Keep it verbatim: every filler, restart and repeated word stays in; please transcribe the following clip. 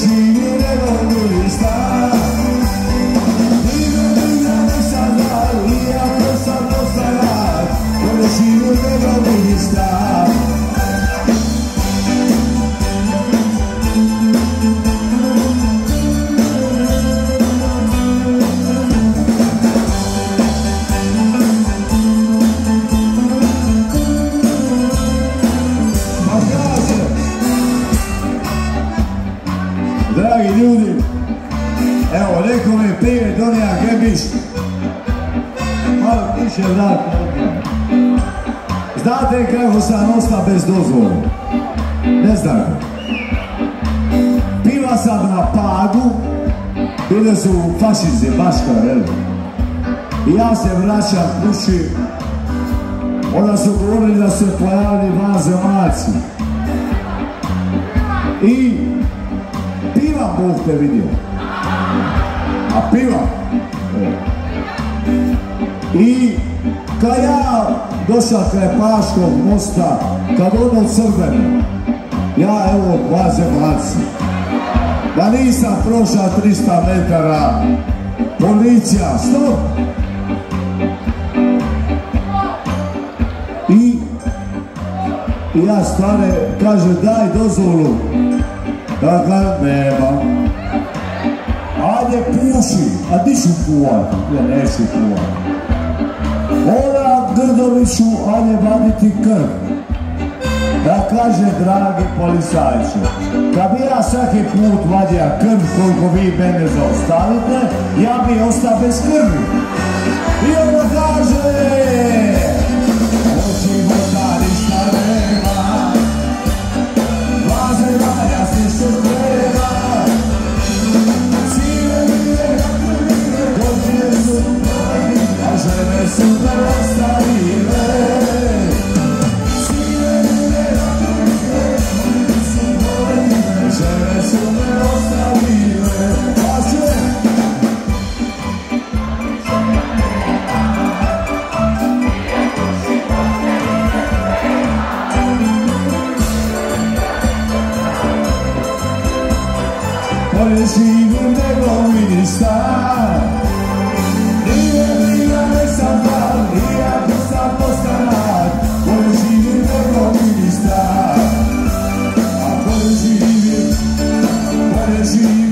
živi nego ministar. Nije briga nek sam dar, iako sam dosta rad, bolje živi nego ministar. Dragi ljudi, evo, rekao mi prije Donija Gebiš, malo tiše vrat. Znate kako sam ostao bez dozvole? Ne znate. Piva sam na Pagu, bile su fašize, Baška, jel? I ja se vraćam kući, onda su govorili da se pojavili vanzemaljci. I piva Bog te vidio. A piva? I kad ja došao kraj Paškog mosta, kad ono crveno, ja evo vanzemaljci, da nisam prošao trista metara, policija, stop! I I ja stane, kaže daj dozvolu. Dakle, nema. Ajde puši, a di ću puvati? Ja neću puvati. Ona Grdoviću, ajde vaditi krv. Da kaže, dragi policajče, kad bi ja svaki put vadija krv koliko vi mene zaostavite, ja bi ostao bez krvi. I ona kaže, oči vodari stareva, vazeva, ja se što treba, cijele mire, godine su pojeli, a žene su me ostavile. Žene su me ostavile, a sve. Bolje živim nego ministar, nije briga nek sam dan, iako sam postanar. Bolje živim nego ministar, a bolje živim, bolje živim.